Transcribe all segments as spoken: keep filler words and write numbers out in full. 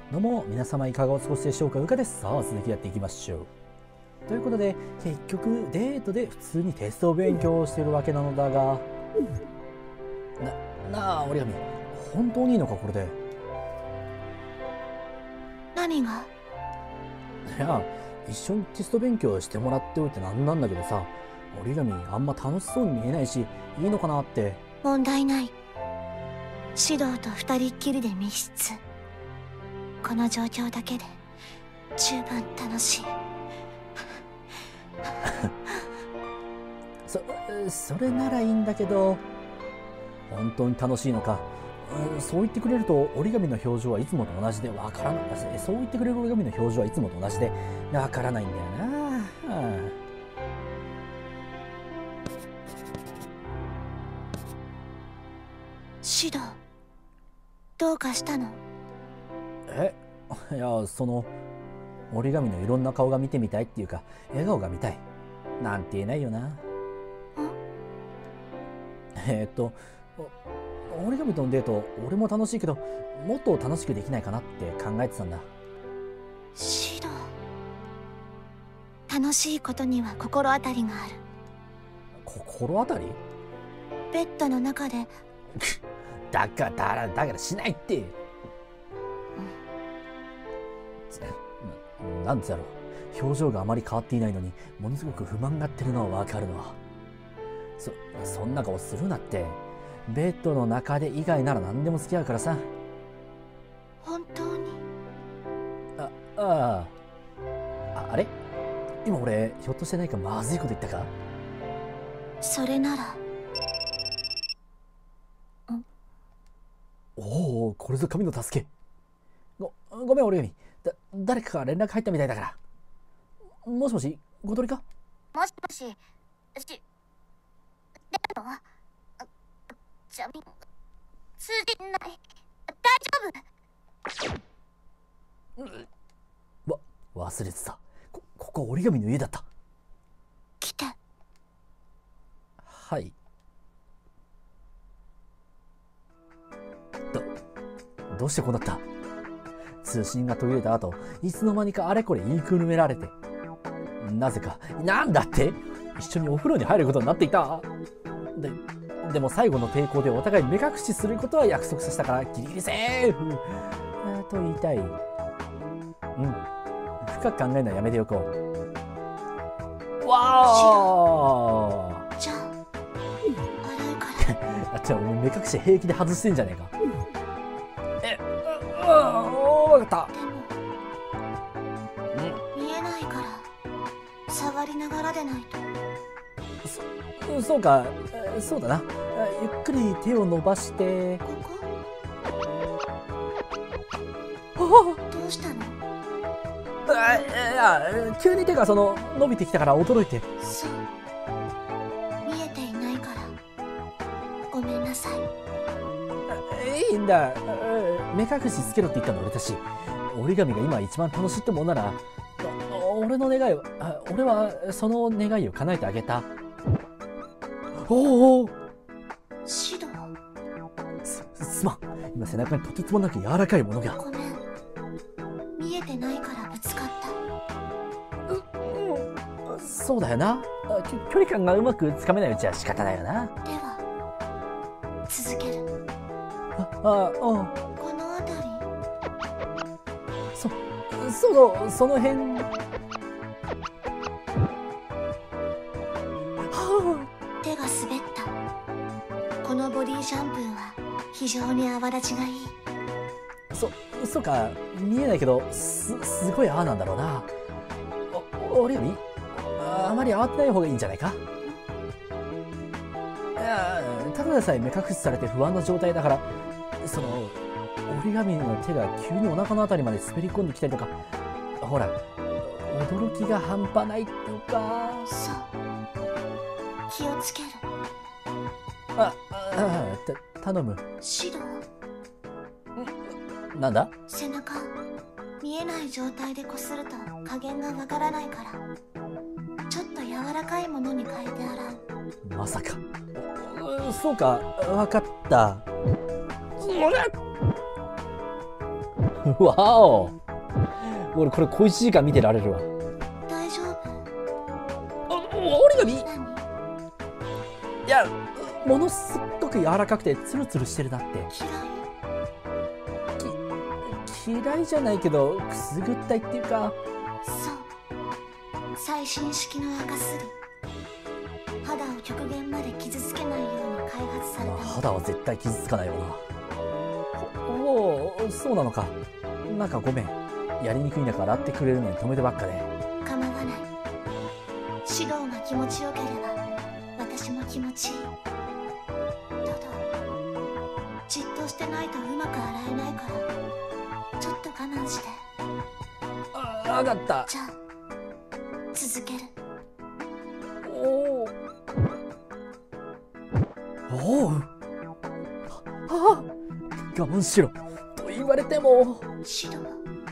どうも皆様いかがお過ごしでしょうか。うかです。さあ続きやっていきましょう。ということで結局デートで普通にテスト勉強をしているわけなのだが、ななあ折紙、本当にいいのかこれで。 何が？ いや、一緒にテスト勉強してもらっておいてなんなんだけどさ、折紙あんま楽しそうに見えないし、いいのかなって。 問題ない。指導と二人っきりで密室。この状況だけで十分楽しい。 そそれならいいんだけど、本当に楽しいのか。そう言ってくれると折り紙の表情はいつもと同じでわからない。そう言ってくれる折り紙の表情はいつもと同じでわからないんだよな。 指導、どうかしたの？ え、いや、その折り紙のいろんな顔が見てみたいっていうか、笑顔が見たいなんて言えないよな。えーっと折り紙とのデート、俺も楽しいけどもっと楽しくできないかなって考えてたんだ。 指導、楽しいことには心当たりがある。 心当たり？ ベッドの中でだからだからだからしないって、うん、な、なんつやろう、表情があまり変わっていないのにものすごく不満がってるのはわかるの。そそんな顔するなって。ベッドの中で以外なら何でも付き合うからさ。 本当に？ ああああれ、今俺ひょっとして何かまずいこと言ったか？ それなら。 おお、これぞ神の助け。ごごめん折紙、だ誰かから連絡入ったみたいだから。もしもし、ごとりか？ もしもし、し、出るの？ジャミン、通じない。大丈夫？わ、忘れてた。こ、ここ折紙の家だった。 来て。 はい。ど、どうしてこうなった？通信が途切れた後、いつの間にかあれこれ言いくるめられて。なぜか、なんだって？一緒にお風呂に入ることになっていた。で、でも最後の抵抗でお互い目隠しすることは約束させたからギリギリセーフ、えー、と言いたい。うん。深く考えるのはやめておこう。わー。 じゃあ、洗うから。 あ、じゃあお前目隠し平気で外してんじゃねえか。え、う、う、わかった。 うん。見えないから、触りながらでないと。 そ、そうか、そうだな。ゆっくり手を伸ばして。 ここ？どうしたの？ いや、急に手がその伸びてきたから驚いて。 そう、見えていないからごめんなさい。 いいんだ。目隠しつけろって言ったの俺だし、折り紙が今一番楽しいってもんなら、俺の願いを、俺はその願いを叶えてあげた。おお、 指導。 す、すまん。今背中にとてつもなく柔らかいものが。 ごめん、見えてないからぶつかった。 う、うん、そうだよな。距離感がうまくつかめないうちは仕方ないよな。 では続ける。 ああ、うん。 この辺り。 そ、その、その辺。 手が滑った。このボディシャンプーは非常に泡立ちがいい。 そ、そうか、見えないけど、す、すごい泡なんだろうな。お、折紙、あまり慌てない方がいいんじゃないか？いや、ただでさえ目隠しされて不安な状態だから、その、折紙の手が急にお腹のあたりまで滑り込んできたりとか、ほら、驚きが半端ないっていうか。 そう。気をつける。 あ、あ、た、頼む。 指導。 なんだ？ 背中、見えない状態でこすると加減がわからないから、ちょっと柔らかいものに変えて洗う。まさか。そうか、わかった。 わお、俺これ小いちじかん見てられるわ。 大丈夫？ あ、折り紙？ 何？ いや、ものすっごく柔らかくてツルツルしてるなって。 嫌い？ 嫌いじゃないけどくすぐったいっていうか。 そう、最新式の赤すり。肌を極限まで傷つけないように開発されたの。 肌は絶対傷つかないよな。おお、そうなのか。なんかごめん、やりにくい中洗ってくれるのに止めてばっかで。 構わない。指導が気持ちよければ私も気持ちいい。ただじっとしてないとうまく洗えないからちょっと我慢して。 あ、わかった。 じゃあ続ける。 おおおう。ああ、我慢しろと言われても。 シド、どう？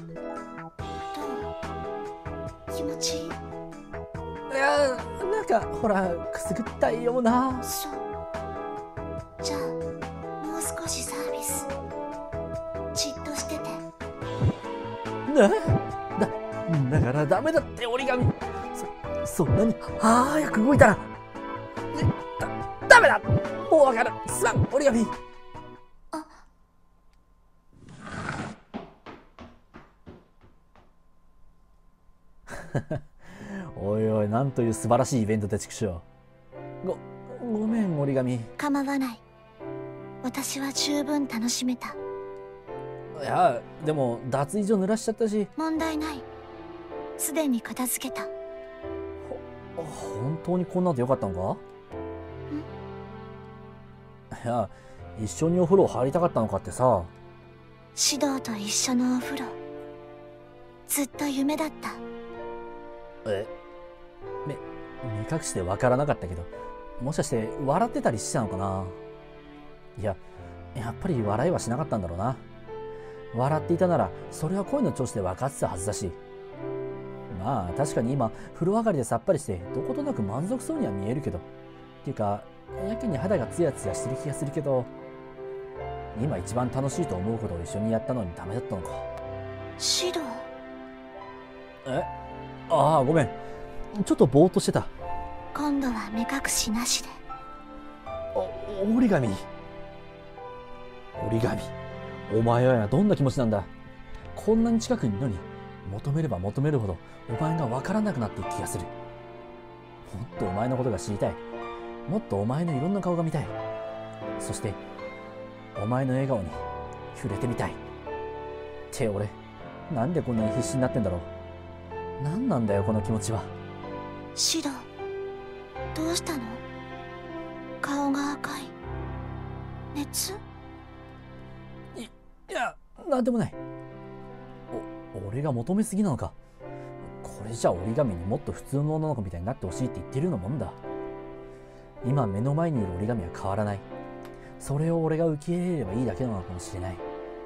気持ちいい？ いや、なんかほらくすぐったいような。 そう。じゃあもう少しサービス。じっとしてて。 な、だ、だからダメだって折り紙。そ、そんなに早く動いたら。だ、ダメだ。もうわかる。すまん、折り紙。 あ。 おいおい、なんという素晴らしいイベントでちくしょう。ご、ごめん折り紙。 構わない。私は十分楽しめた。 いや、でも脱衣所濡らしちゃったし。 問題ない。すでに片付けた。 ほ、本当にこんなんでよかったのか？いや、一緒にお風呂入りたかったのかってさ。 指導と一緒のお風呂、ずっと夢だった。 え、目、目隠しでわからなかったけど、もしかして笑ってたりしてたのかな。いや、やっぱり笑いはしなかったんだろうな。笑っていたならそれは声の調子で分かってたはずだし。まあ確かに今風呂上がりでさっぱりしてどことなく満足そうには見えるけど、っていうかやけに肌がツヤツヤしてる気がするけど、今一番楽しいと思うことを一緒にやったのにダメだったのか。 指導？ え、ああ、ごめん、ちょっとぼーっとしてた。 今度は目隠しなしで。 お、折り紙。折り紙、お前はどんな気持ちなんだ。こんなに近くにいるのに求めれば求めるほどお前が分からなくなっていく気がする。もっとお前のことが知りたい。もっとお前のいろんな顔が見たい。そしてお前の笑顔に触れてみたい。って俺、なんでこんなに必死になってんだろう。何なんだよこの気持ちは。 シド、どうしたの？顔が赤い。熱？ い、いや、なんでもない。お、俺が求めすぎなのか。これじゃ折り紙にもっと普通の女の子みたいになってほしいって言ってるようなもんだ。今目の前にいる折り紙は変わらない。それを俺が受け入れればいいだけなのかもしれない。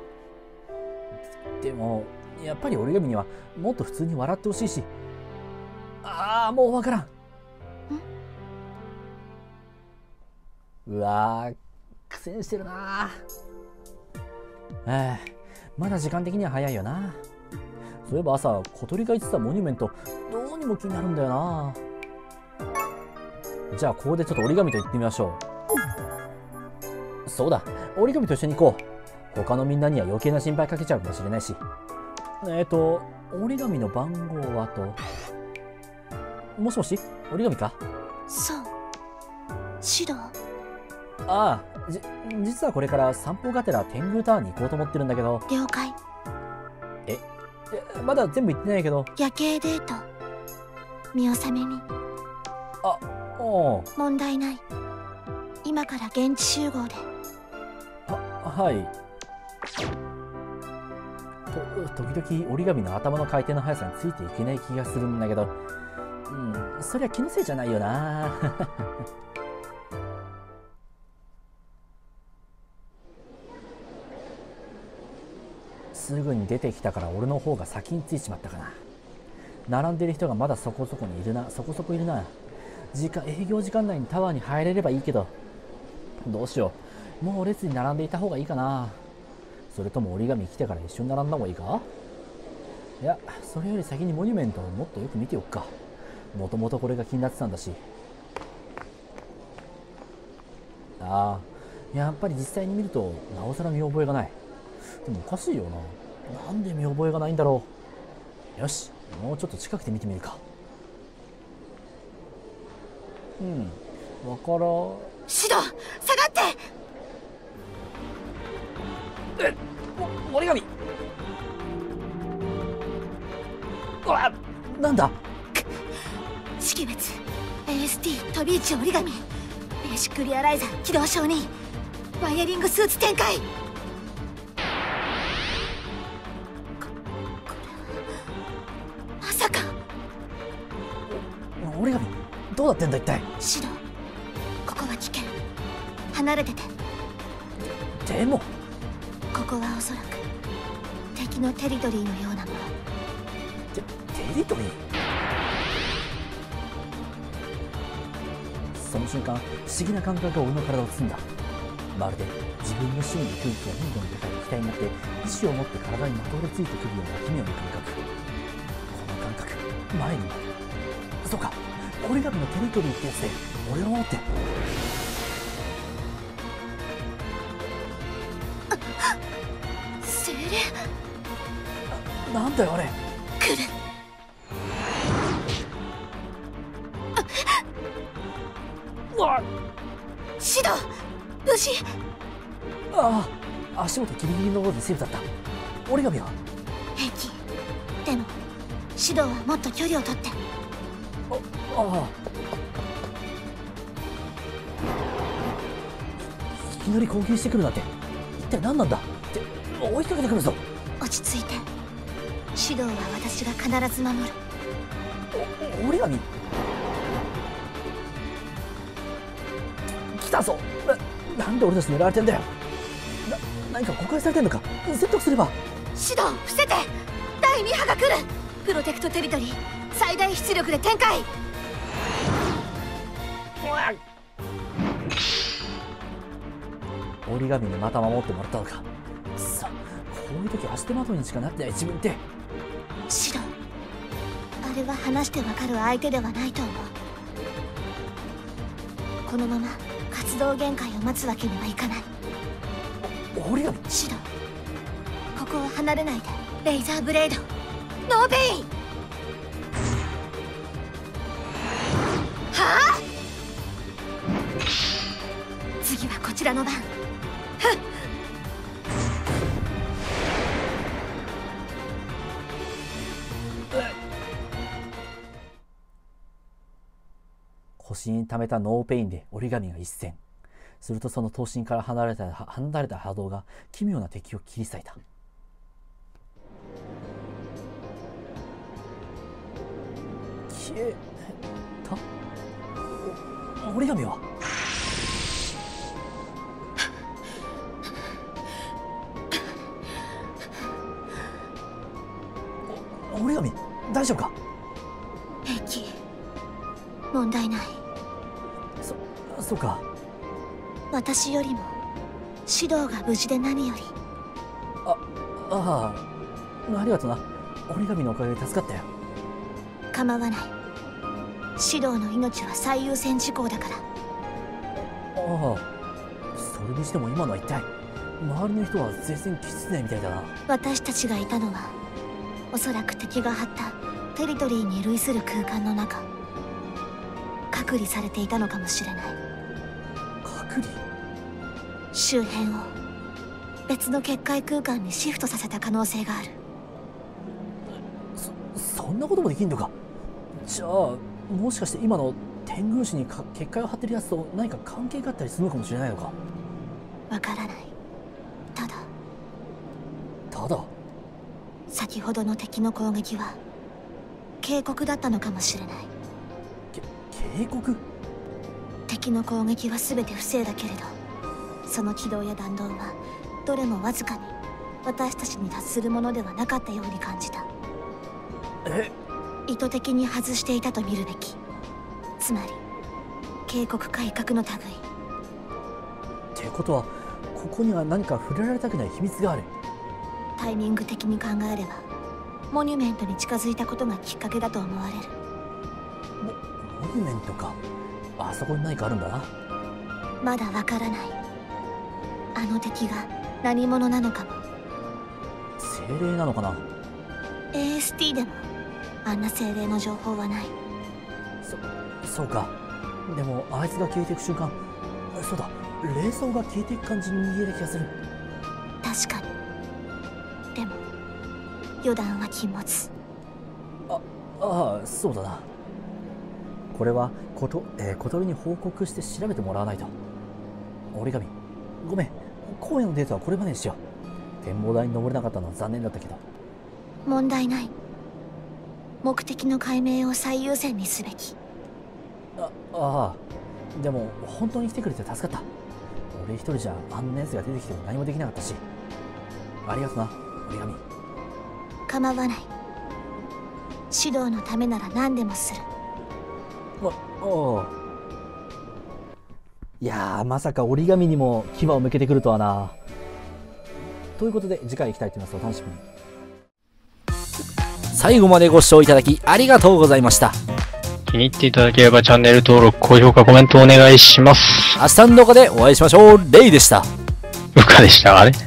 でもやっぱり折り紙にはもっと普通に笑ってほしいし。ああ、もうわからん。うわー、苦戦してるなあ。ええ、まだ時間的には早いよな。そういえば朝小鳥が言ってたモニュメント、どうにも気になるんだよな。じゃあここでちょっと折り紙と言ってみましょう。そうだ、折り紙と一緒に行こう。他のみんなには余計な心配かけちゃうかもしれないし。えっと折り紙の番号はと。もしもし、折り紙か？ そう。指導？ ああ、じ、実はこれから散歩がてら天狗タワーに行こうと思ってるんだけど。 了解。 え、え、まだ全部言ってないけど。 夜景デート、見納めに。 あ、おう。 問題ない。今から現地集合で。 は、はい。と、時々折り紙の頭の回転の速さについていけない気がするんだけど、うん、そりゃ気のせいじゃないよな。すぐに出てきたから俺の方が先に着いちまったかな。並んでる人がまだそこそこにいるな、そこそこいるな。時間、営業時間内にタワーに入れればいいけど、どうしよう。もう列に並んでいた方がいいかな。 それとも折り紙来てから一緒に並んだ方がいいか？いや、それより先にモニュメントをもっとよく見ておくか。もともとこれが気になってたんだし。ああ、やっぱり実際に見るとなおさら見覚えがない。でもおかしいよな。なんで見覚えがないんだろう。よし、もうちょっと近くで見てみるか。うん、わからん。 シド、下がって。 えっ、折り紙。うわ、なんだ。 識別 エーエスティー 飛び位置折り紙、ベーシックリアライザー起動承認、ワイヤリングスーツ展開。ここれはまさか。 折り紙どうなってんだ一体。 シド、ここは危険、離れてて。 でもここはおそらく敵のテリトリーのようなもの。 テテリトリー。その瞬間、不思議な感覚が俺の体を包んだ。まるで自分の周囲の空気が変度の高い液体になって意志を持って体にまとわりついてくるような奇妙な感覚。この感覚、前にも。そうか、折り紙のテリトリーってやつで俺を守って。 精霊。 な、なんだよあれ。 来る。 うわっ、 シド、無事。 ああ、足元ギリギリのところでセーフだった。折り紙は平気。でもシドはもっと距離を取って。 ああ、いきなり攻撃してくるなんて一体何なんだって追いかけてくるぞ。 落ち着いて。シドは私が必ず守る。 お折り紙来たぞ。な、なんで俺たち狙われてんだよ。な、何か誤解されてんのか。説得すれば。 シド、伏せて。だいに波が来る。プロテクトテリトリー最大出力で展開。 折り紙にまた守ってもらったのか。さあ、こういう時足手まといにしかなってない自分って。 シド、あれは話してわかる相手ではないと思う。このまま活動限界を待つわけにはいかない。 折り紙。 シド、ここは離れないで。レイザーブレード、ノーペイン。はあ、次はこちらの番。ふっ。 腰に溜めたノーペインで折り紙が一閃。するとその刀身から離れた離れた波動が奇妙な敵を切り裂いた。消えた。お折り紙は。お折り紙大丈夫か。 平気、問題ない。 そそうか。 私よりもシドが無事で何より。 あああ、ありがとな。折り紙のおかげで助かったよ。 構わない。シドの命は最優先事項だから。 ああ、それにしても今のは一体。周りの人は全然気づいてないみたいだな。 私たちがいたのはおそらく敵が張ったテリトリーに類する空間の中、隔離されていたのかもしれない。 隔離？ 周辺を別の結界空間にシフトさせた可能性がある。 そそんなこともできんのか。じゃあもしかして今の天宮市にか結界を張ってるやつと何か関係があったりするのかもしれないのか。 わからない。ただただ先ほどの敵の攻撃は警告だったのかもしれない。 け警告？ 敵の攻撃は全て不正だけれど、その軌道や弾道はどれもわずかに私たちに達するものではなかったように感じた。 え？ 意図的に外していたと見るべき。つまり警告か威嚇の類。 ってことはここには何か触れられたくない秘密がある。 タイミング的に考えればモニュメントに近づいたことがきっかけだと思われる。 モモニュメントか。あそこに何かあるんだな。 まだわからない。あの敵が何者なのかも。 精霊なのかな。 エーエスティー でもあんな精霊の情報はない。 そそうか。でもあいつが消えていく瞬間、そうだ、霊装が消えていく感じに見える気がする。 確かに。でも予断は禁物。 あああ、そうだな。これはこと、えー、小鳥に報告して調べてもらわないと。折り紙、ごめん、荒野のデータはこれまでにしよう。展望台に登れなかったのは残念だったけど。 問題ない。目的の解明を最優先にすべき。 あああ、でも本当に来てくれて助かった。俺一人じゃあんな奴が出てきても何もできなかったし。ありがとな、折り紙。 構わない。指導のためなら何でもする。 あ、ああ。いやー、まさか折り紙にも牙を向けてくるとはな。ということで次回行きたいと思います。お楽しみに。最後までご視聴いただきありがとうございました。 気に入っていただければチャンネル登録、高評価、コメントお願いします。 明日の動画でお会いしましょう。レイでした。 部下でした。あれん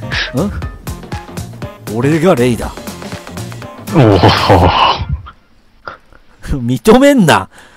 俺がレイだ。 おお。 認めんな。